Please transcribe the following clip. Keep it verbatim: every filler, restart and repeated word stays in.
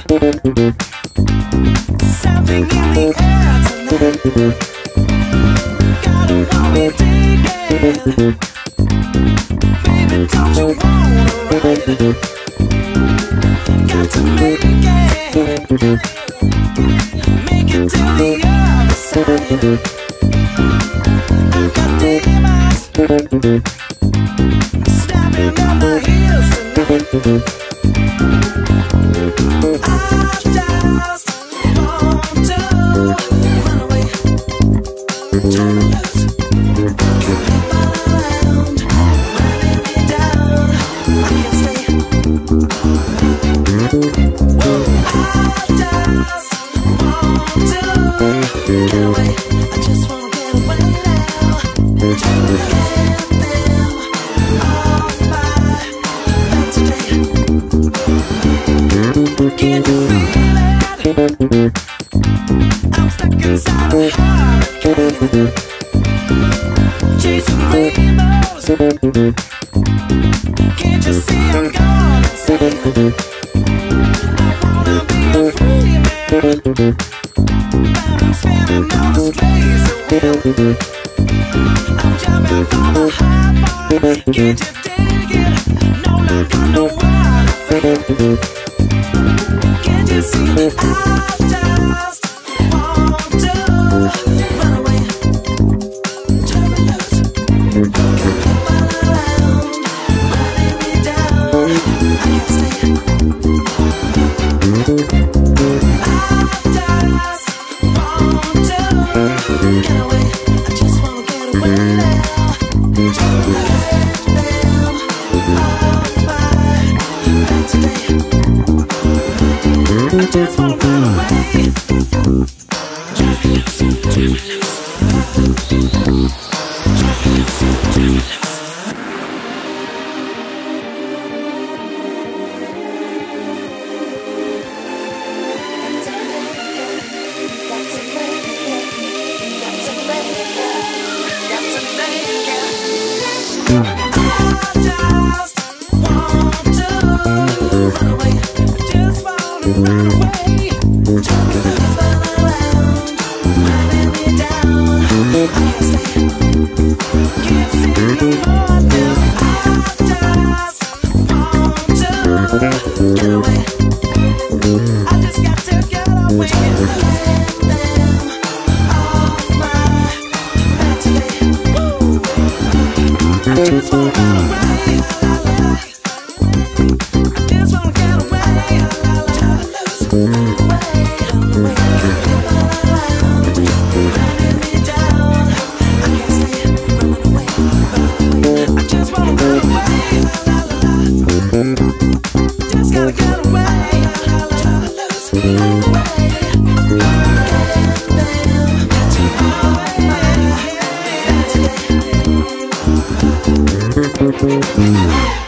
Something in the air tonight. Gotta want me taken. Baby, don't you wanna ride it? Got to make it. Make it to the other side. I've got demons snapping on my heels tonight. I just want to run away, turn me loose, keep me around, running me down. I can't stay. Whoa, I just want to get away. I just wanna get away now. Turn me loose, get them off my back today. Can you feel it? I'm stuck inside a hurricane, chasing rainbows. Can't you see I'm gone insane? I wanna be a free man, but I'm spinning on the strays away. I'm jumping from a high bar. Can't you dig it? No, like I know what I feel. Can't you see? I just want to run away, turn me loose, keep people around, running me down. I can't stay. I just want to get away. I just wanna get away now. Turn me loose, them off my back today. I just wanna run away. Turn me loose, turn me loose. Turn me loose, turn me loose. We'll be right back.